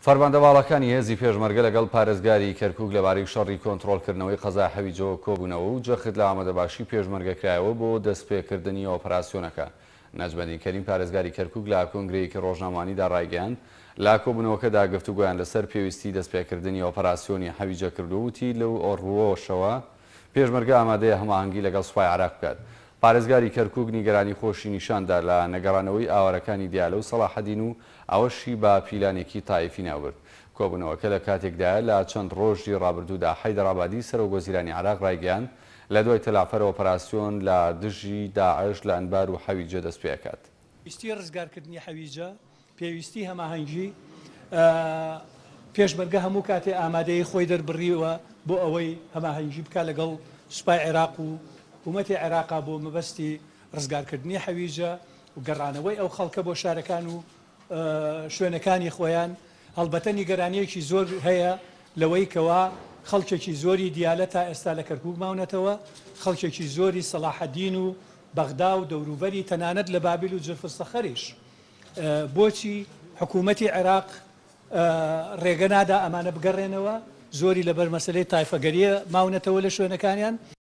فەرماندەواڵەکانی هێزی پێشمەرگە لەگەڵ پارێزگاری کەرکووک لەبارەی شەڕی کۆنتڕۆڵکردنەوەی قەزای هەویجەوە کۆبوونەوە و جەخت لە ئامادەباشی پێشمەرگەکرایەوە بۆ دەستپێکردنی ئۆپەراسیۆنەکە. نەجمەدین کەریم پارێزگاری کەرکووک لە کۆنگرەیەکی ڕۆژنامەوانیدا ڕایگەیاند لا کۆبوونەوەکەدا گفتوگویان لەسەر پێویستی دەستپێکردنی ئۆپەراسیۆنی هەویجە کردووتی لەو ئۆڕوۆشەوە پێشمەرگە ئامادەیە هەماهەنگی لەگەڵ سوپای عێراق بکات. پارێزگاری کەرکووک نیگەرانی خۆشی نیشاندا لە نەگەڕانەوەی ئاوارەکانی دیالە و سەلاحەدین و ئەوەشی بە پیلانێکی تایفی ناوبرد. کۆبوونەوەکە لە کاتێکدایە لە چەند ڕۆژی ڕابردوودا حەیدەڕابادی سەرۆکوەزیرانی عێراق ڕایگەیاند لە دوای تەلافەر ئۆپەراسیۆن لە دژی داعش لە ئەنبار و حەویجە دەست پێ دەکات. پێویستی ڕزگارکردنی حەویجە، پێویستی هەماهەنگی پێشمەرگە هەموو کاتێ ئامادەی خۆی دەربڕیوە بۆ ئەوەی هەماهەنگی بکات لەگەڵ سوپای عێراق و حکوومەتی عێراقا بۆ مەبەستی ڕزگارکردنی حەویجە و گەڕانەوەی ئەو خەڵکە بۆ شارەکان و شوێنەکانی خۆیان. هەڵبەتە نیگەرانیەکی زۆر هەیە لەوەی کەوا خەڵکێکی زۆری دیالە تا ئێستا لە کەرکووک ماونەتەوە، خەڵکێکی زۆری سەلاحەدین و بەغدا و دەوروبەری تەنانەت لە بابل و جرفسەخەریش. بۆچی حکوومەتی عێراق ڕێگە نادا ئەمانە بگەڕێنەوە؟ زۆری لەبەر مەسەلەی تایفەگەریە ماونەتەوە لە شوێنەکانیان.